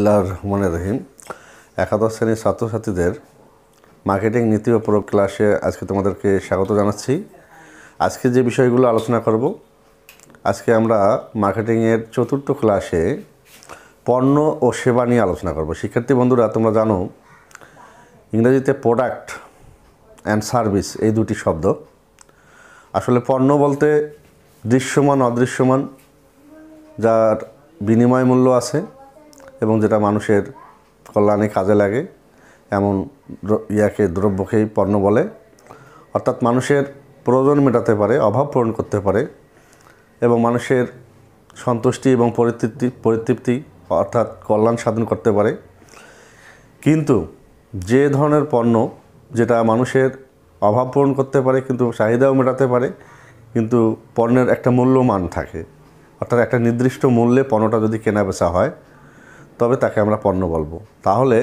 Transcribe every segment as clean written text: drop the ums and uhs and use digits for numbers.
রহমানির রহিম। একাদশ শ্রেণীর ছাত্রছাত্রীদের মার্কেটিং নীতি ও প্রয়োগ ক্লাসে আজকে তোমাদেরকে স্বাগত জানাচ্ছি। আজকে যে বিষয়গুলো আলোচনা করব, আজকে আমরা মার্কেটিংয়ের চতুর্থ ক্লাসে পণ্য ও সেবা নিয়ে আলোচনা করব। শিক্ষার্থী বন্ধুরা, তোমরা জানো ইংরেজিতে প্রোডাক্ট অ্যান্ড সার্ভিস এই দুটি শব্দ। আসলে পণ্য বলতে দৃশ্যমান অদৃশ্যমান, যার বিনিময় মূল্য আছে এবং যেটা মানুষের কল্যাণে কাজে লাগে এমন দ্রব্যকেই পণ্য বলে। অর্থাৎ মানুষের প্রয়োজন মেটাতে পারে, অভাব পূরণ করতে পারে এবং মানুষের সন্তুষ্টি এবং পরিতৃপ্তি অর্থাৎ কল্যাণ সাধন করতে পারে। কিন্তু যে ধরনের পণ্য যেটা মানুষের অভাব পূরণ করতে পারে কিন্তু চাহিদাও মেটাতে পারে, কিন্তু পণ্যের একটা মূল্যমান থাকে, অর্থাৎ একটা নির্দিষ্ট মূল্যে পণ্যটা যদি কেনা বেচা হয় তবে তাকে আমরা পণ্য বলবো। তাহলে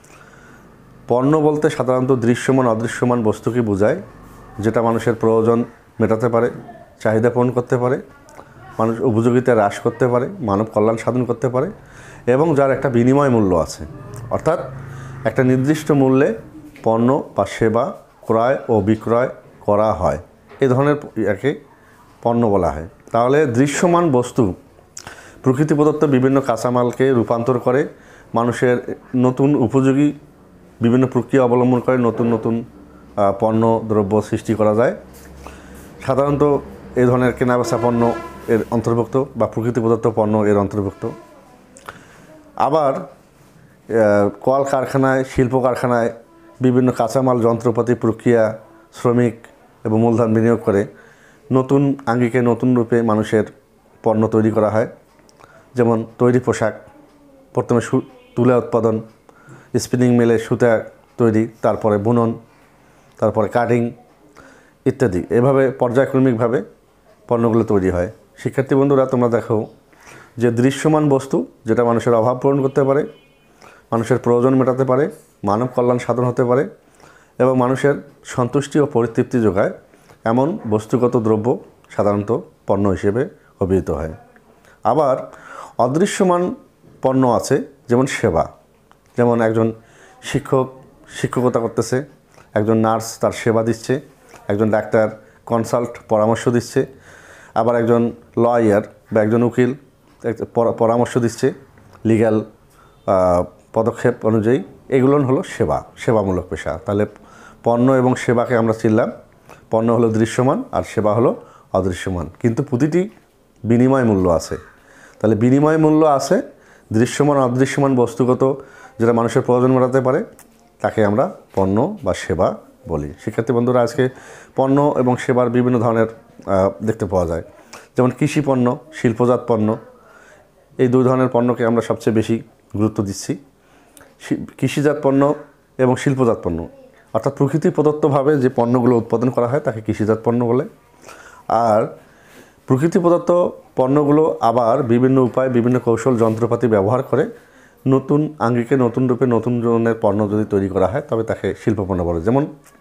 পণ্য বলতে সাধারণত দৃশ্যমান অদৃশ্যমান বস্তুকে বোঝায়, যেটা মানুষের প্রয়োজন মেটাতে পারে, চাহিদা পূরণ করতে পারে, মানুষ উপযোগিতা হ্রাস করতে পারে, মানব কল্যাণ সাধন করতে পারে এবং যার একটা বিনিময় মূল্য আছে। অর্থাৎ একটা নির্দিষ্ট মূল্যে পণ্য বা সেবা ক্রয় ও বিক্রয় করা হয়, এই ধরনের একে পণ্য বলা হয়। তাহলে দৃশ্যমান বস্তু প্রকৃতি প্রদত্ত বিভিন্ন কাঁচামালকে রূপান্তর করে মানুষের নতুন উপযোগী বিভিন্ন প্রক্রিয়া অবলম্বন করে নতুন নতুন পণ্য দ্রব্য সৃষ্টি করা যায়। সাধারণত এই ধরনের কেনাবেচা পণ্য এর অন্তর্ভুক্ত বা প্রকৃতি প্রদত্ত পণ্য এর অন্তর্ভুক্ত। আবার কল কারখানায়, শিল্প কারখানায় বিভিন্ন কাঁচামাল, যন্ত্রপাতি, প্রক্রিয়া, শ্রমিক এবং মূলধন বিনিয়োগ করে নতুন আঙ্গিকে নতুন রূপে মানুষের পণ্য তৈরি করা হয়। যেমন তৈরি পোশাক, প্রথমে তুলা উৎপাদন, স্পিনিং মিলে সুতা তৈরি, তারপরে বুনন, তারপরে কাটিং ইত্যাদি। এভাবে পর্যায়ক্রমিকভাবে পণ্যগুলো তৈরি হয়। শিক্ষার্থী বন্ধুরা, তোমরা দেখো যে দৃশ্যমান বস্তু যেটা মানুষের অভাব পূরণ করতে পারে, মানুষের প্রয়োজন মেটাতে পারে, মানব কল্যাণ সাধন হতে পারে এবং মানুষের সন্তুষ্টি ও পরিতৃপ্তি যোগায়, এমন বস্তুগত দ্রব্য সাধারণত পণ্য হিসেবে অভিহিত হয়। আবার অদৃশ্যমান পণ্য আছে, যেমন সেবা। যেমন একজন শিক্ষক শিক্ষকতা করতেছে, একজন নার্স তার সেবা দিচ্ছে, একজন ডাক্তার কনসাল্ট পরামর্শ দিচ্ছে, আবার একজন লয়ার বা একজন উকিল পরামর্শ দিচ্ছে লিগ্যাল পদক্ষেপ অনুযায়ী। এগুলো হলো সেবামূলক পেশা। তাহলে পণ্য এবং সেবাকে আমরা চিনলাম। পণ্য হলো দৃশ্যমান আর সেবা হলো অদৃশ্যমান, কিন্তু প্রতিটি বিনিময় মূল্য আছে। তাহলে বিনিময় মূল্য আছে দৃশ্যমান অদৃশ্যমান বস্তুগত, যেটা মানুষের প্রয়োজন মেটাতে পারে, তাকে আমরা পণ্য বা সেবা বলি। শিক্ষার্থী বন্ধুরা, আজকে পণ্য এবং সেবার বিভিন্ন ধরনের দেখতে পাওয়া যায়। যেমন কৃষি পণ্য, শিল্পজাত পণ্য, এই দুই ধরনের পণ্যকে আমরা সবচেয়ে বেশি গুরুত্ব দিচ্ছি। কৃষিজাত পণ্য এবং শিল্পজাত পণ্য, অর্থাৎ প্রকৃতি প্রদত্তভাবে যে পণ্যগুলো উৎপাদন করা হয় তাকে কৃষিজাত পণ্য বলে। আর প্রকৃতি প্রদত্ত পণ্যগুলো আবার বিভিন্ন উপায়, বিভিন্ন কৌশল, যন্ত্রপাতি ব্যবহার করে নতুন আঙ্গিকে নতুন রূপে নতুন ধরনের পণ্য যদি তৈরি করা হয় তবে তাকে শিল্পপণ্য বলে। যেমন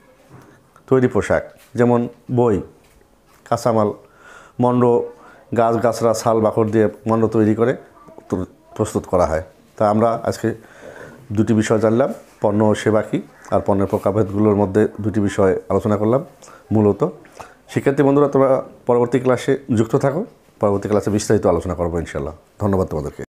তৈরি পোশাক, যেমন বই, কাঁচামাল, মণ্ড, গাছগাছরা, ছাল বাকড় দিয়ে মণ্ড তৈরি করে প্রস্তুত করা হয়। তা আমরা আজকে দুটি বিষয় জানলাম, পণ্য ও সেবা কী, আর পণ্যের প্রকারভেদগুলোর মধ্যে দুটি বিষয় আলোচনা করলাম মূলত। শিক্ষার্থী বন্ধুরা, তোমরা পরবর্তী ক্লাসে যুক্ত থাকো। পরবর্তী ক্লাসে বিস্তারিত আলোচনা করবো ইনশাআল্লাহ। ধন্যবাদ তোমাদেরকে।